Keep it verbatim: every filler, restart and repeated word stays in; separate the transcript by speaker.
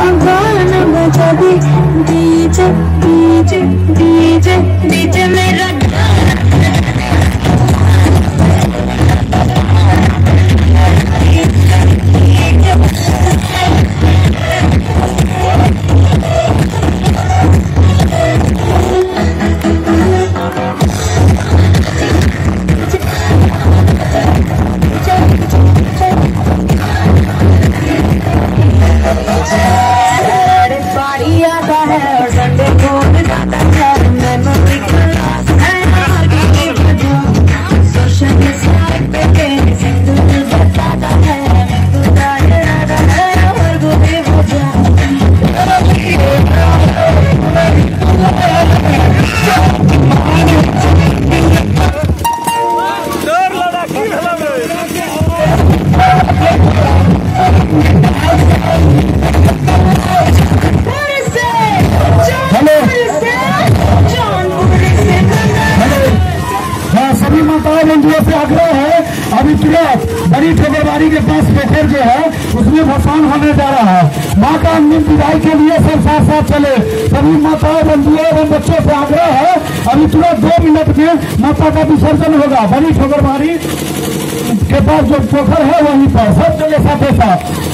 Speaker 1: गाना बजा दे डीजे डीजे डीजे डीजे मेरा से आग्रह है। अभी तुरंत बड़ी ठोकरबाड़ी के पास पोखर जो है उसमें भसान होने जा रहा है। माँ का अंतिम विदाई के लिए सब साथ साथ चले। सभी माताओं बंधुओं एवं बच्चों से आग्रह है, अभी तुरंत दो मिनट में माता का विसर्जन होगा। बड़ी ठोकरबाड़ी के पास जो पोखर है वहीं पर सब चले साथ साथ।